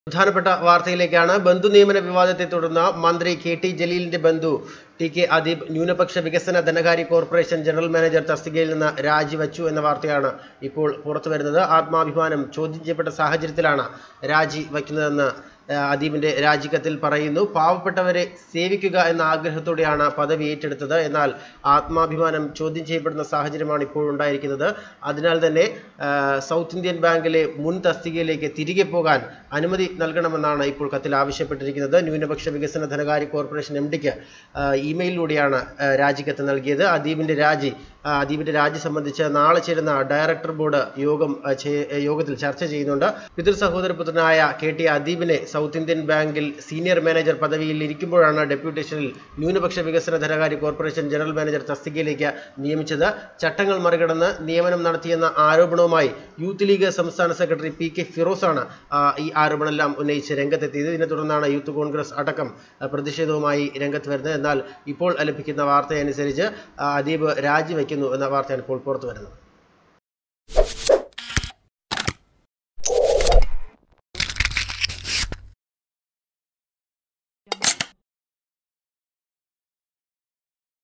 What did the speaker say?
പ്രധാനപ്പെട്ട വാർത്തയിലേക്കാണ്. ബന്ധു നിയമന വിവാദത്തെ തുടർന്ന് മന്ത്രി കെ.ടി. ജലീലിന്റെ ബന്ധു ടി.കെ. അദീബ് ന്യൂനപക്ഷ വികസന ധനകാര്യ കോർപ്പറേഷൻ ജനറൽ മാനേജർ തസ്തികയിൽ നിന്ന് രാജിവച്ചു എന്ന വാർത്തയാണ് ഇപ്പോൾ പുറത്തുവരുന്നത്. ആത്മാഭിമാനം ചോദ്യം ചെയ്യപ്പെട്ട സാഹചര്യത്തിലാണ് രാജി വയ്ക്കുന്നതെന്ന് അദീബിന്റെ രാജിക്കത്തിൽ പറയുന്നു. പാവപ്പെട്ടവരെ സേവിക്കുക എന്ന ആഗ്രഹത്തോടെയാണ് പദവി ഏറ്റെടുത്തത്. എന്നാൽ ആത്മാഭിമാനം ചോദ്യം ചെയ്യപ്പെടുന്ന സാഹചര്യമാണ് ഇപ്പോൾ ഉണ്ടായിരിക്കുന്നത്. അതിനാൽ തന്നെ സൗത്ത് ഇന്ത്യൻ ബാങ്കിലെ മുൻ തസ്തികയിലേക്ക് തിരികെ പോകാൻ അനുമതി നൽകണമെന്നാണ് ഇപ്പോൾ കത്തിൽ ആവശ്യപ്പെട്ടിരിക്കുന്നത്. ന്യൂനപക്ഷ വികസന ധനകാര്യ കോർപ്പറേഷൻ എംഡിക്ക് ഇമെയിലിലൂടെയാണ് രാജിക്കത്ത് നൽകിയത്. അദീബിന്റെ രാജി സംബന്ധിച്ച് നാളെ ചേരുന്ന ഡയറക്ടർ ബോർഡ് യോഗത്തിൽ ചർച്ച ചെയ്യുന്നുണ്ട്. പിതൃ സഹോദരപുത്രനായ കെ.ടി. അദീബിനെ സൗത്ത് ഇന്ത്യൻ ബാങ്കിൽ സീനിയർ മാനേജർ പദവിയിൽ ഇരിക്കുമ്പോഴാണ് ഡെപ്യൂട്ടേഷനിൽ ന്യൂനപക്ഷ വികസന ധനകാര്യ കോർപ്പറേഷൻ ജനറൽ മാനേജർ തസ്തികയിലേക്ക് നിയമിച്ചത്. ചട്ടങ്ങൾ മറികടന്ന് നിയമനം നടത്തിയെന്ന ആരോപണവുമായി യൂത്ത് ലീഗ് സംസ്ഥാന സെക്രട്ടറി പി.കെ. ഫിറോസാണ് ഈ ആരോപണമെല്ലാം ഉന്നയിച്ച് രംഗത്തെത്തിയത്. ഇതിനെ തുടർന്നാണ് യൂത്ത് കോൺഗ്രസ് അടക്കം പ്രതിഷേധവുമായി രംഗത്ത് വരുന്നത്. എന്നാൽ ഇപ്പോൾ ലഭിക്കുന്ന വാർത്തയനുസരിച്ച് അദീബ് രാജിവെക്കുന്നു എന്ന വാർത്തയാണ് ഇപ്പോൾ പുറത്തു വരുന്നത്.